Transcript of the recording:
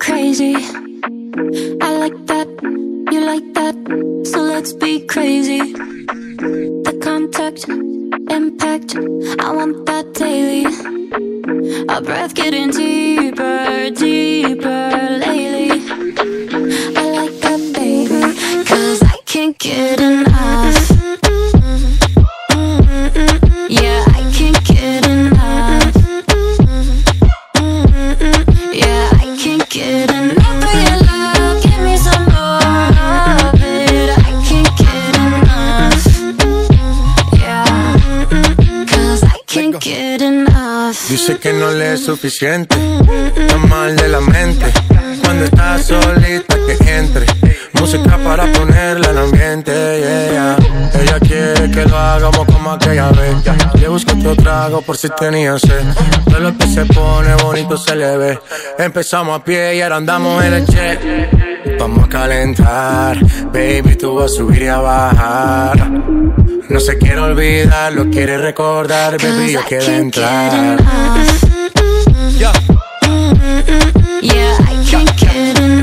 crazy. I like that, you like that, so let's be crazy. The contact, impact, I want that daily. Our breath getting deeper, deeper lately. I like that, baby, 'cause I can't get enough. Yeah, I can't get enough. Yeah, I can't get enough of your love. Give me some more of it. I can't get enough. Yeah, 'cause I can't get enough. Dice que no le es suficiente, está mal de la mente. Cuando está solita que entre, música para ponerla en ambiente, yeah. Ella quiere que lo hagamos como aquella vez. Le busqué otro trago por si tenía sed. Todo lo que se pone bonito se le ve. Empezamos a pie y ahora andamos en el jet. Vamos a calentar, baby, tú vas a subir y a bajar. No se quiere olvidar, lo quiere recordar, baby, yo quiero entrar. Yeah, I can't get enough.